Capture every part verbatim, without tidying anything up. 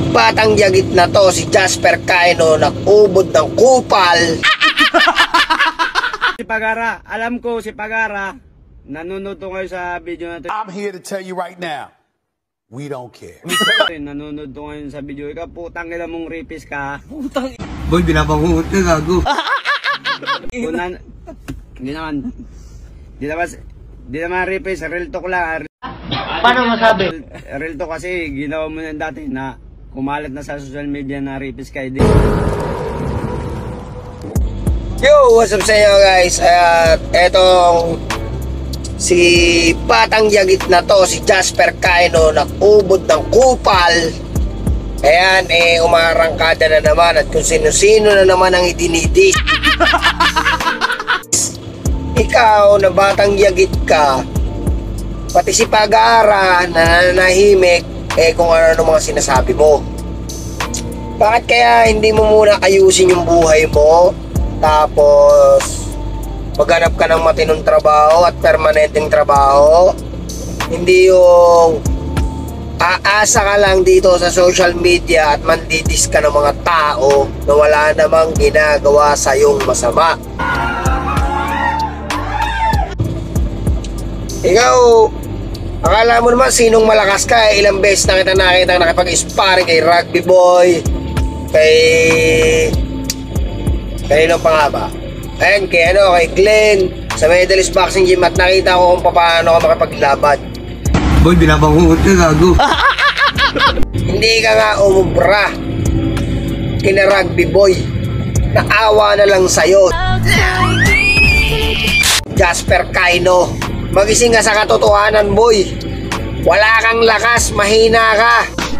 batang yagit na to, si Jasper Cayno, nag-ubod ng kupal. Si Pagara, alam ko si Pagara, nanonood to kayo sa video na to. I'm here to tell you right now, we don't care. Nanonood to ngayon sa video. Ikaw putang ina mong rapist ka. Putang boy, binabangungot ka, gago. Kunan, hindi naman, hindi naman, hindi naman rapist, real talk lang. Paano masabi? Real talk kasi, ginawa mo na dati na kumalat na sa social media na rapist ka. Hindi. Yo, what's up sa inyo guys? At etong si batang yagit na to, si Jasper Cayno, nag-ubod ng kupal. Ayan, eh, umarangkada na naman at kung sino-sino na naman ang idinidis. Ikaw na batang yagit ka, pati si Pagara na nanahimik, eh kung ano-ano mga sinasabi mo. Bakit kaya hindi mo muna ayusin yung buhay mo? Tapos maghanap ka ng matinong trabaho at permanenteng trabaho. Hindi yung aasa ka lang dito sa social media at mandidis ka ng mga tao na wala namang ginagawa sa iyong masama. Ikaw, akala mo naman sinong malakas ka. Ilang beses na kita nakita nakipag-sparring kay Rugby Boy, kay kanino pa nga ba? Ayan, kay ano, kay Glenn sa Medalist Boxing Gym at nakita ko kung paano ka makapaglaban. Boy, binabangungot ka, gago. Hindi ka nga umubra kina Rugby Boy. Naawa na lang sa'yo, Jasper Cayno. Magising ka sa katotohanan, boy. Wala kang lakas, mahina ka.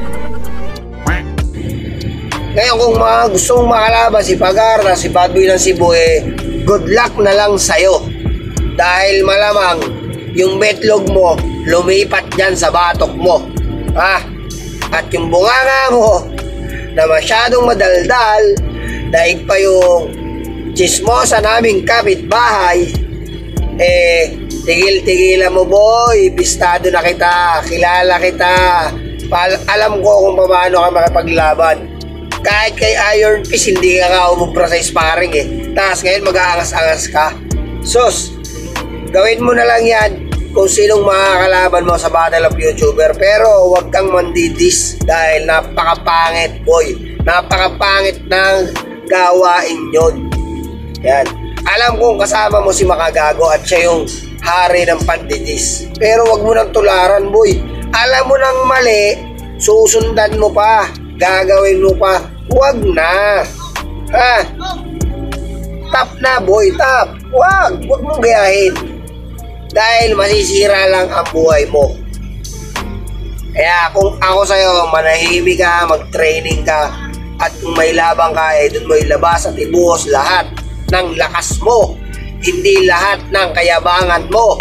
Ngayon kung mga gusto mong makalaban si Pagara, si Bad Boy ng Cebu, eh, good luck na lang sa'yo. Dahil malamang yung betlog mo lumipat dyan sa batok mo, ha? At yung bunganga mo na masyadong madaldal, daig pa yung chismosa naming kapitbahay, eh tigil-tigilan mo, boy. Pistado na kita, kilala kita. Pal- alam ko kung paano ka makapaglaban. Kahit kay Iron Fist, hindi ka nga umubra sa sparring eh. Tapos ngayon mag-aangas-angas ka. Sus, gawin mo na lang yan kung sinong makakalaban mo sa Battle of YouTuber. Pero huwag kang mandidis dahil napakapangit, boy. Napakapangit ng gawain yun. Yan. Alam kong kasama mo si Makagago at siya yung hari ng pandidis. Pero wag mo nang tularan, boy. Alam mo nang mali, susundan mo pa, gagawin mo pa. Wag na. Ha? Tap na, boy, tap. Wag, wag mong gayahin. Dahil masisira lang ang buhay mo. Kaya kung ako sa'yo, manahimik ka, mag-training ka, at kung may labang ka, eh dun mo ilabas at ibuhos lahat ng lakas mo, hindi lahat ng kayabangan mo.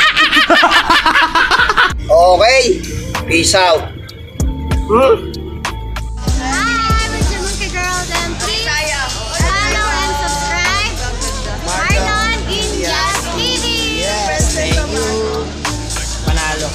Okay? Peace out. Hmm? Hi, I'm your Monkey Girl. Then please follow and subscribe. Marlon Ginjas T V. Yes, thank you. Panalo.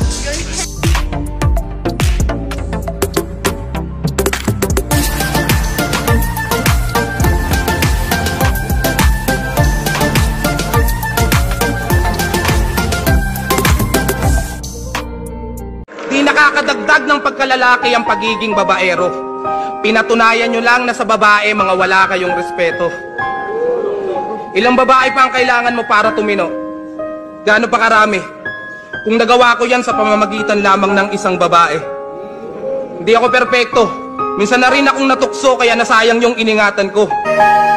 Nakakadagdag ng pagkalalaki ang pagiging babaero. Pinatunayan nyo lang na sa babae mga wala kayong respeto. Ilang babae pa ang kailangan mo para tumino? Gaano pa karami? Kung nagawa ko yan sa pamamagitan lamang ng isang babae. Hindi ako perpekto. Minsan na rin akong natukso kaya nasayang yung iningatan ko.